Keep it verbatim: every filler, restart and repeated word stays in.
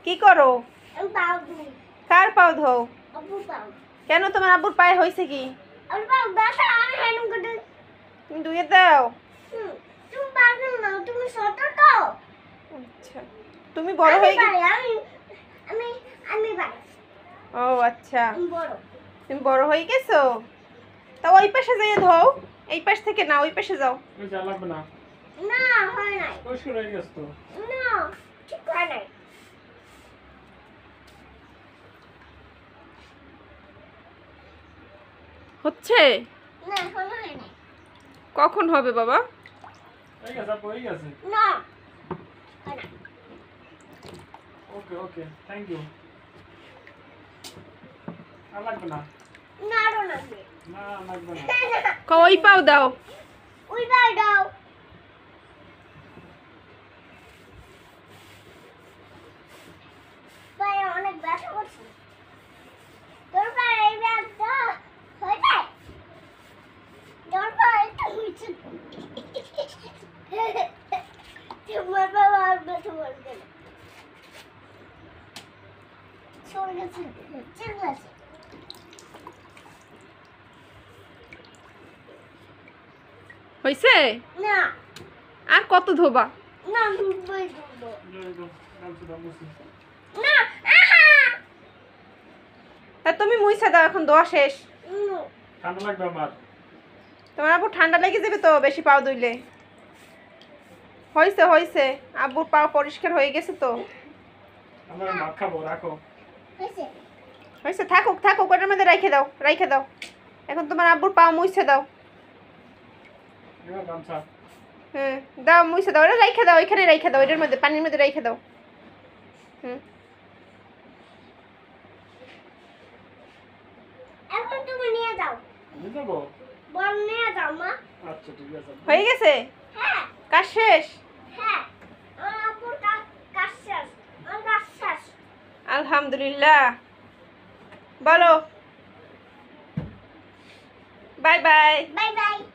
কি করো? আমি পাও ধুই। কার পাও ধো? আব্বু পাও। কেন তোমার আব্বুর পায়ে হয়েছে কি? আমি পাও ব্যথা আমি হেন করে। তুমি ধুয়ে দাও। হুম, তুমি পারবে না, তুমি ছোট তো। আচ্ছা, তুমি বড় হয়ে গেছো। আমি আমি আমি পারি। ও আচ্ছা, আমি বড়। তুমি বড় হয়ে গেছো। তা ওই পাশে যেয়ে ধো, এই পাশ থেকে না ওই পাশে যাও। ওই যা লাগবে না। না হয় নাই। পরিষ্কার হয়ে গেছে তো। না ঠিক হয় নাই। হচ্ছে? না হয় নাই। কখন হবে বাবা? হয়ে গেছে আপু, হয়ে গেছে। না হয় নাই। ওকে ওকে, থ্যাংক ইউ। আর লাগবে না। না আরো লাগবে। না লাগবে না। ক ওই পাও দাও। ওই বাই দাও। পায়ে অনেক ব্যথা করছে। তোর পায়ে এই ব্যথা হয় নাই? তোর পায়ে একটু হয়েছে। তোমার বাবা আর ব্যথা করবে না। সরে গেছে, চেঞ্জ আছে। হইছে? না আর কত ধোবা? না ডুববে ডুববো। এই তো, গামছা দাও, মুছি। না আহা তা তুমি মুইছা দাও, এখন দোয়া শেষ। উম, ঠান্ডা লাগবে আমার। তোমার আব্বু ঠান্ডা লেগে যাবে তো বেশি পাও ধুইলে। হয়েছে হয়েছে, আব্বুর পাও পরিষ্কার হয়ে গেছে তো। আমরা ভাত খাবো, রাখো। হয়েছে। হয়েছে, থাকুক থাকুক, ওটার মধ্যে রাইখে দাও রাইখে দাও। এখন তোমার আব্বুর পাও মুইছে দাও। এবার গামছা। হ্যাঁ দাও, মুইছে দাও, ওটা রাইখে দাও, এখানে রাইখে দাও, এটার মধ্যে পানির মধ্যে রাইখে দাও। হুম, এখন তুমি নিয়ে যাও। নিয়ে যাবো? বল নিয়ে যাও মা। আচ্ছা ঠিক আছে। হয়ে গেছে, হ্যাঁ কাজ শেষ। হ্যাঁ আমার আপুর কা- কাজ শেষ। আমার কাজ শেষ। আলহামদুলিল্লাহ। বলো বাই বাই। Bye bye.